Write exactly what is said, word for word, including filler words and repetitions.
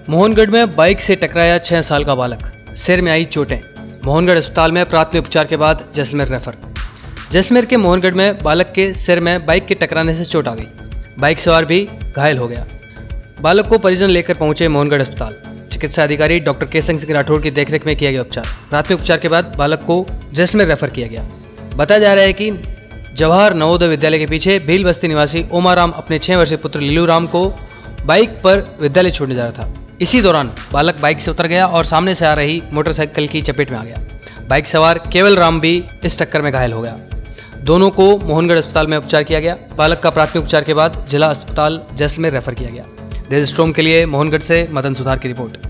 मोहनगढ़ में बाइक से टकराया छह साल का बालक, सिर में आई चोटें। मोहनगढ़ अस्पताल में प्राथमिक उपचार के बाद जैसलमेर रेफर। जैसलमेर के मोहनगढ़ में बालक के सिर में बाइक के टकराने से चोट आ गई। बाइक सवार भी घायल हो गया। बालक को परिजन लेकर पहुंचे मोहनगढ़ अस्पताल। चिकित्सा अधिकारी डॉक्टर केसंग सिंह राठौड़ की देखरेख में किया गया उपचार। प्राथमिक उपचार के बाद बालक को जैसलमेर रेफर किया गया। बताया जा रहा है कि जवाहर नवोदय विद्यालय के पीछे भील बस्ती निवासी ओमाराम अपने छह वर्षीय पुत्र लीलू राम को बाइक पर विद्यालय छोड़ने जा रहा था। इसी दौरान बालक बाइक से उतर गया और सामने से आ रही मोटरसाइकिल की चपेट में आ गया। बाइक सवार केवल राम भी इस टक्कर में घायल हो गया। दोनों को मोहनगढ़ अस्पताल में उपचार किया गया। बालक का प्राथमिक उपचार के बाद जिला अस्पताल जैसलमेर रेफर किया गया। डेज़ स्टॉर्म के लिए मोहनगढ़ से मदन सुधार की रिपोर्ट।